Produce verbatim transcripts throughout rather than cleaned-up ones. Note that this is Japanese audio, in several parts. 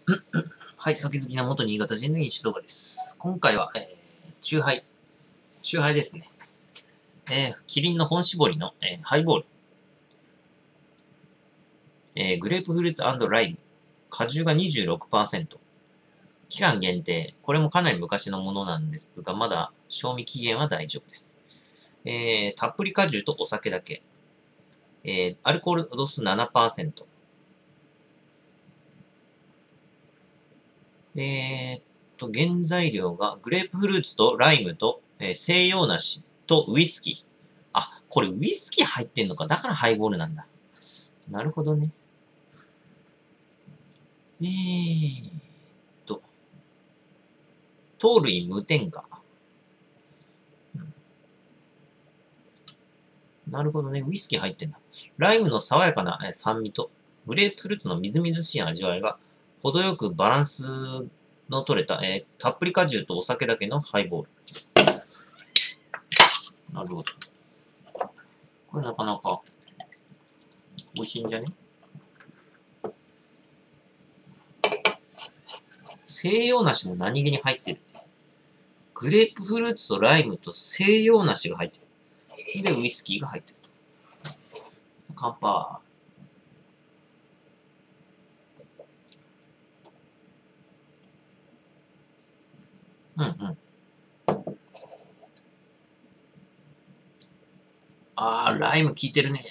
はい、酒好きな元新潟人の飲酒動画です。今回は、えー、チューハイ。チューハイですね。えー、キリンの本搾りの、えー、ハイボール。えー、グレープフルーツ&ライム。果汁が にじゅうろくパーセント。期間限定。これもかなり昔のものなんですが、まだ賞味期限は大丈夫です。えー、たっぷり果汁とお酒だけ。えー、アルコール度数 ななパーセント。えーっと、原材料がグレープフルーツとライムと、えー西洋梨とウイスキー。あ、これウイスキー入ってんのか。だからハイボールなんだ。なるほどね。えーっと、糖類無添加。うん、なるほどね。ウイスキー入ってんだ。ライムの爽やかなえー酸味と、グレープフルーツのみずみずしい味わいが、程よくバランスの取れた、えーたっぷり果汁とお酒だけのハイボール。なるほど。これなかなか美味しいんじゃね？西洋梨も何気に入ってる。グレープフルーツとライムと西洋梨が入ってる。で、ウイスキーが入ってると。乾杯。うんうん。あー、ライム効いてるね。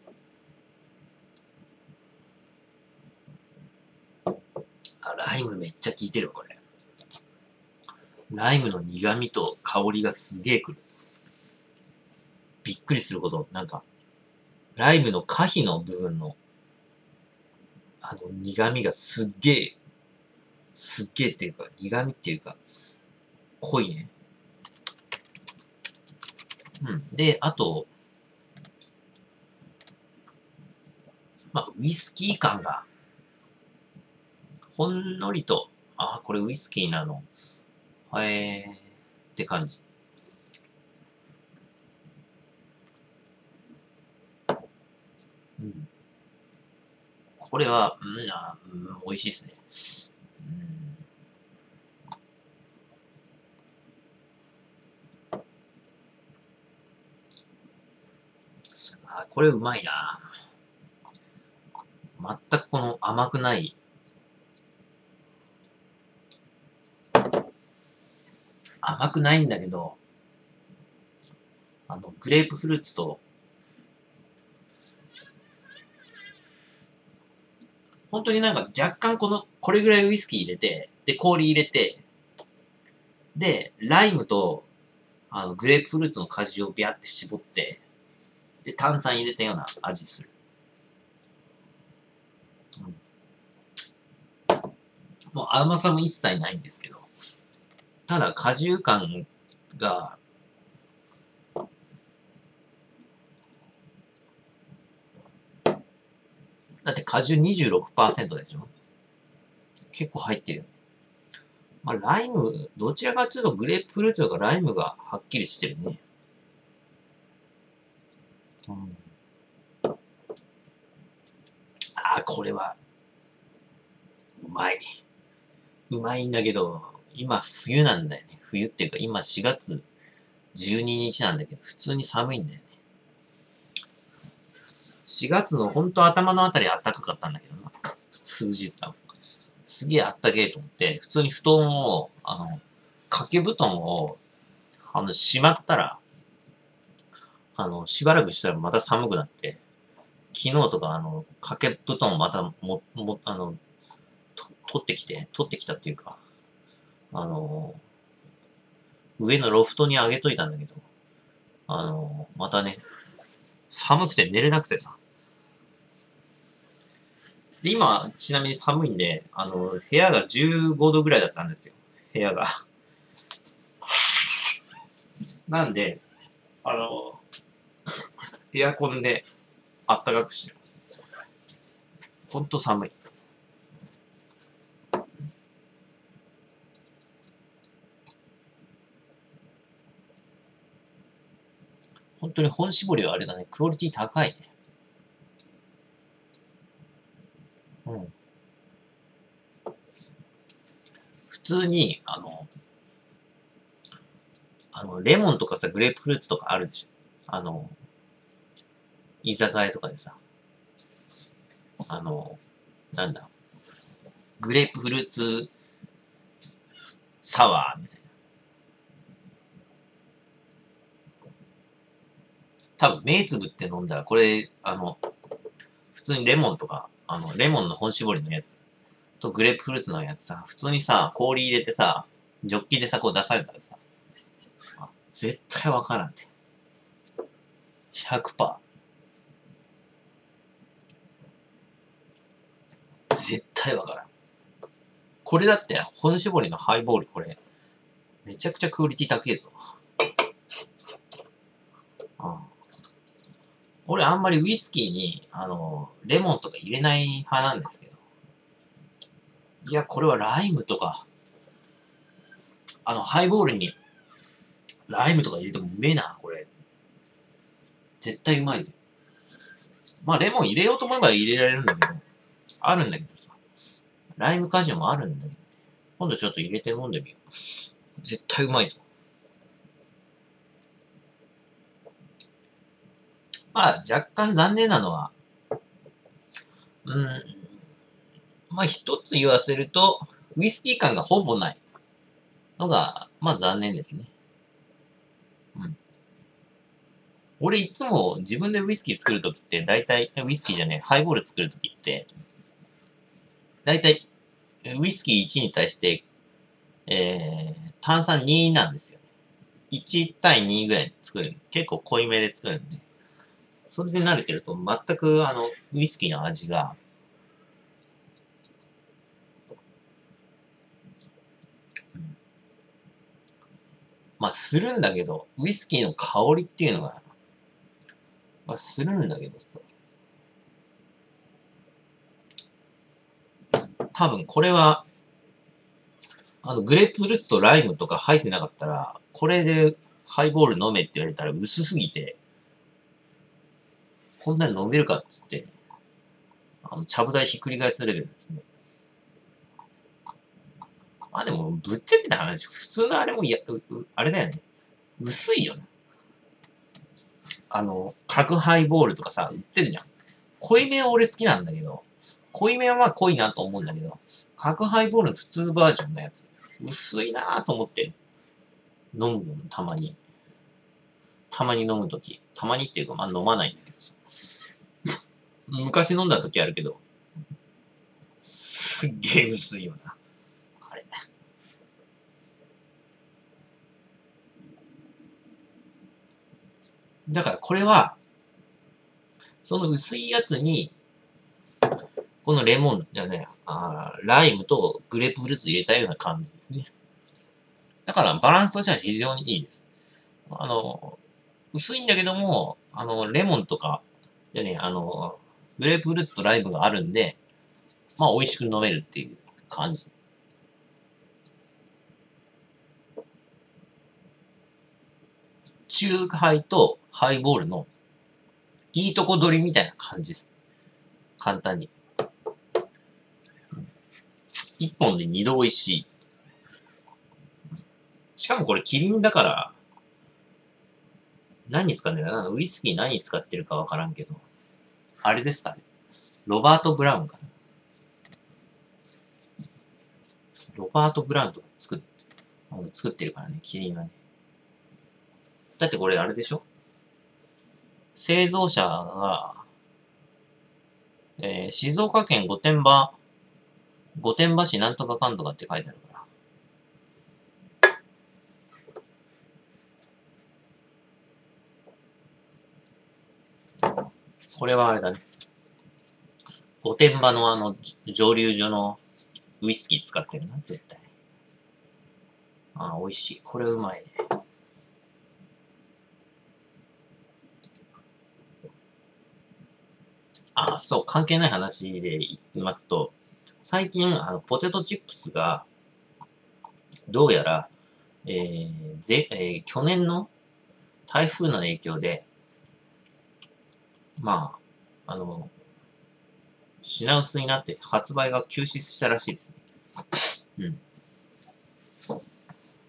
あ、ライムめっちゃ効いてるわ、これ。ライムの苦味と香りがすげえくる。びっくりするほど、なんか、ライムの果皮の部分の、あの、苦味がすっげえ、すっげえっていうか、苦味っていうか、濃いね。うん。で、あと、まあ、ウイスキー感が、ほんのりと、あ、これウイスキーなの。えー、って感じ。うん。これは、うん、あうん、美味しいですね。うん。あ、これうまいな。全くこの甘くない、甘くないんだけど、あの、グレープフルーツと、本当になんか若干この、これぐらいウイスキー入れて、で、氷入れて、で、ライムと、あの、グレープフルーツの果汁をビャって絞って、で、炭酸入れたような味する。うん、もう甘さも一切ないんですけど、ただ果汁感が、だって果汁 にじゅうろくパーセント でしょ？結構入ってるよね。まあ、ライム、どちらかというとグレープフルーツとかライムがはっきりしてるね。うん、ああ、これは、うまい。うまいんだけど、今冬なんだよね。冬っていうか今しがつじゅうににちなんだけど、普通に寒いんだよね。しがつのほんと頭のあたり暖かかったんだけどな。数日だ。すげえあったけえと思って、普通に布団を、あの、掛け布団を、あの、しまったら、あの、しばらくしたらまた寒くなって、昨日とかあの、掛け布団をまたも、も、あの、と取ってきて、取ってきたっていうか、あの、上のロフトに上げといたんだけど、あの、またね、寒くて寝れなくてさ。で、今、ちなみに寒いんで、あの、部屋がじゅうごどぐらいだったんですよ。部屋が。なんで、あの、エアコンであったかくしてます。ほんと寒い。本当に本搾りはあれだね。クオリティ高いね。うん。 通に、あの、あの、レモンとかさ、グレープフルーツとかあるでしょ。あの、居酒屋とかでさ、あの、なんだ、グレープフルーツサワーみたいな。多分、目つぶって飲んだら、これ、あの、普通にレモンとか、あの、レモンの本搾りのやつとグレープフルーツのやつさ、普通にさ、氷入れてさ、ジョッキでさ、こう出されたらさ、あ絶対わからんって。ひゃくパーセント。絶対わからん。これだって、本搾りのハイボール、これ、めちゃくちゃクオリティ高いぞ。うん。俺あんまりウイスキーに、あの、レモンとか入れない派なんですけど。いや、これはライムとか、あの、ハイボールに、ライムとか入れてもうめえな、これ。絶対うまいぜ。まあ、レモン入れようと思えば入れられるんだけど、あるんだけどさ。ライム果汁もあるんだけど、今度ちょっと入れて飲んでみよう。絶対うまいぞ。まあ、若干残念なのは、うん、まあ一つ言わせると、ウイスキー感がほぼないのが、まあ残念ですね。うん。俺いつも自分でウイスキー作るときって、だいたい、ウイスキーじゃねえ、ハイボール作るときって、だいたいウイスキーいちに対して、えー、炭酸になんですよね。いち対にぐらい作る。結構濃いめで作るんで。それで慣れてると、全くあの、ウイスキーの味が、うん、まあするんだけど、ウイスキーの香りっていうのが、まあするんだけどさ、多分これは、あの、グレープフルーツとライムとか入ってなかったら、これでハイボール飲めって言われたら薄すぎて、こんなに飲めるかっつって、あの、ちゃぶ台ひっくり返すレベルですね。まあでも、ぶっちゃけた話、普通のあれもや、あれだよね。薄いよね。あの、角ハイボールとかさ、売ってるじゃん。濃いめは俺好きなんだけど、濃いめはまあ濃いなと思うんだけど、角ハイボールの普通バージョンのやつ、薄いなぁと思って飲むの、たまに。たまに飲むとき。たまにっていうか、まあ飲まないんだけどさ。昔飲んだときあるけど、すっげえ薄いよな。あれ。だからこれは、その薄いやつに、このレモン、じゃね、あライムとグレープフルーツ入れたような感じですね。だからバランスとしては非常にいいです。あの、薄いんだけども、あの、レモンとか、でね、あの、グレープフルーツとライムがあるんで、まあ美味しく飲めるっていう感じ。中ハイとハイボールのいいとこ取りみたいな感じです。簡単に。一本で二度美味しい。しかもこれキリンだから、何使うんだよな。ウイスキー何使ってるかわからんけど。あれですかね。ロバート・ブラウンかな。ロバート・ブラウンとか作っあの作ってるからね、キリンはね。だってこれあれでしょ、製造者が、えー、静岡県御殿場、御殿場市なんとかかんとかって書いてあるから。これはあれだね。御殿場のあの、蒸留所のウイスキー使ってるな、絶対。ああ、美味しい。これうまいね。ああ、そう、関係ない話で言いますと、最近、あの、ポテトチップスが、どうやら、えー、ぜ、えー、去年の台風の影響で、まあ、あの、品薄になって発売が休止したらしいですね。うん。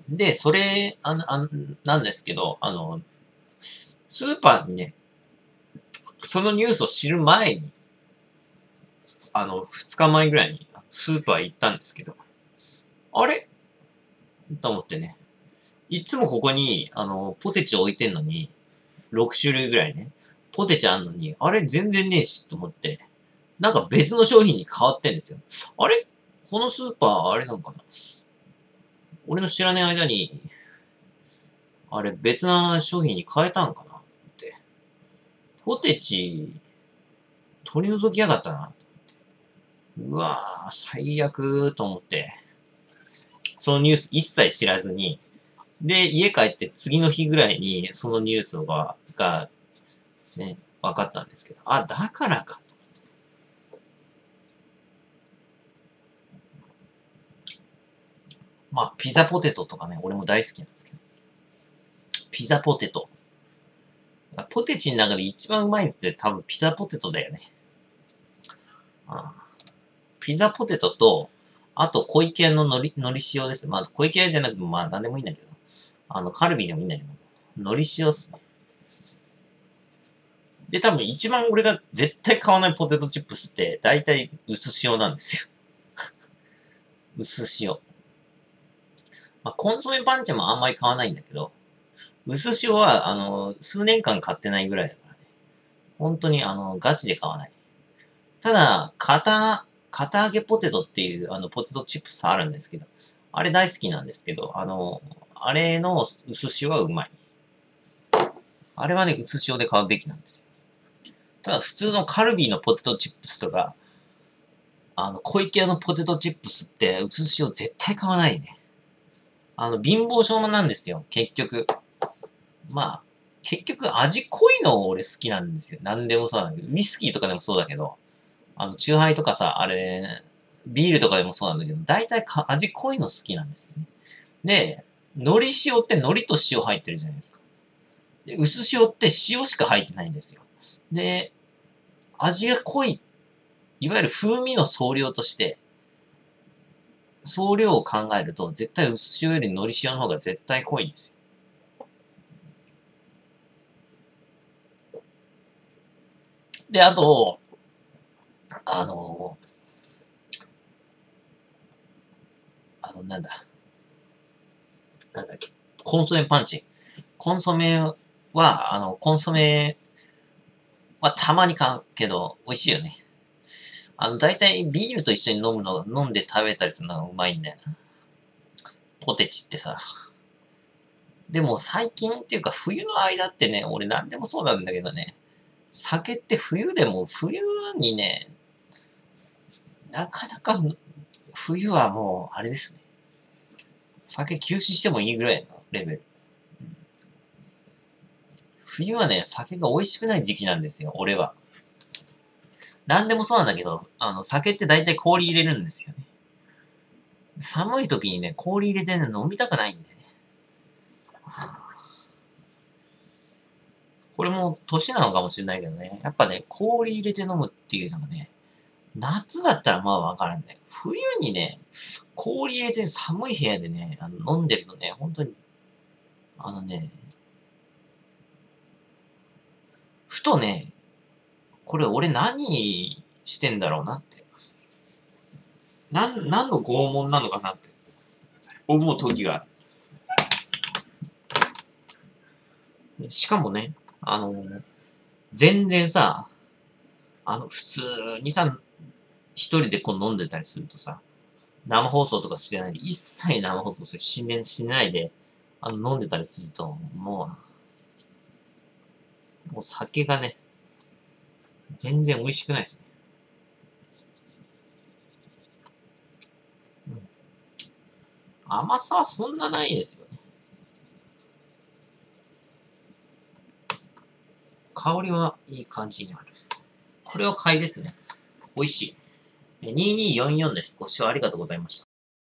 で、それ、あの、あのなんですけど、あの、スーパーにね、そのニュースを知る前に、あの、二日前ぐらいにスーパー行ったんですけど、あれと思ってね。いつもここに、あの、ポテチ置いてんのに、ろく種類ぐらいね。ポテチあんのに、あれ全然ねえし、と思って、なんか別の商品に変わってんですよ。あれこのスーパー、あれなんかな俺の知らない間に、あれ別な商品に変えたんかなって。ポテチ、取り除きやがったな。うわぁ、最悪と思って、そのニュース一切知らずに、で、家帰って次の日ぐらいにそのニュースが、が、ね、分かったんですけど、あ、だからか。まあ、ピザポテトとかね、俺も大好きなんですけど。ピザポテト。ポテチの中で一番うまいんって多分ピザポテトだよね。ああピザポテトと、あと、小池屋の海苔、海苔塩です。まあ、小池屋じゃなくても、まあ、なんでもいいんだけど。あの、カルビでもいいんだけど。海苔塩っすね。で、多分一番俺が絶対買わないポテトチップスって、だいたい薄塩なんですよ。薄塩。まあ、コンソメパンチもあんまり買わないんだけど、薄塩は、あの、数年間買ってないぐらいだからね。本当に、あの、ガチで買わない。ただ、片、片揚げポテトっていう、あの、ポテトチップスあるんですけど、あれ大好きなんですけど、あの、あれの薄塩はうまい。あれはね、薄塩で買うべきなんですよ。ただ、普通のカルビーのポテトチップスとか、あの、小池屋のポテトチップスって薄塩絶対買わないね。あの、貧乏症なんですよ、結局。まあ、結局味濃いの俺好きなんですよ。何でもそうなんだけど、ウイスキーとかでもそうだけど、あの、チューハイとかさ、あれ、ビールとかでもそうなんだけど、大体か味濃いの好きなんですよね。で、海苔塩って海苔と塩入ってるじゃないですか。で、薄塩って塩しか入ってないんですよ。で、味が濃い、いわゆる風味の総量として、総量を考えると、絶対薄塩より海苔塩の方が絶対濃いんですよ。で、あと、あの、あの、なんだ、なんだっけ、コンソメパンチ。コンソメは、あの、コンソメはたまに買うけど、美味しいよね。あの、大体ビールと一緒に飲むの、飲んで食べたりするのがうまいんだよな。ポテチってさ。でも最近っていうか冬の間ってね、俺何でもそうなんだけどね、酒って冬でも冬にね、なかなか冬はもうあれですね。酒休止してもいいぐらいのレベル。冬はね、酒が美味しくない時期なんですよ、俺は。何でもそうなんだけど、あの、酒って大体氷入れるんですよね。寒い時にね、氷入れてね、飲みたくないんだよね。これも年なのかもしれないけどね。やっぱね、氷入れて飲むっていうのがね、夏だったらまあわかるんだよ。冬にね、氷入れて寒い部屋でね、あの飲んでるのね、本当に、あのね、ふとね、これ俺何してんだろうなって。なん、何の拷問なのかなって思う時がある。しかもね、あの、全然さ、あの、普通にさ、一人でこう飲んでたりするとさ、生放送とかしてないで、一切生放送してしね、しないで、あの、飲んでたりすると、もう、もう酒がね、全然美味しくないですね。うん。甘さはそんなないですよね。香りはいい感じにある。これは買いですね。美味しい。にーにーよんよんです。ご視聴ありがとうございました。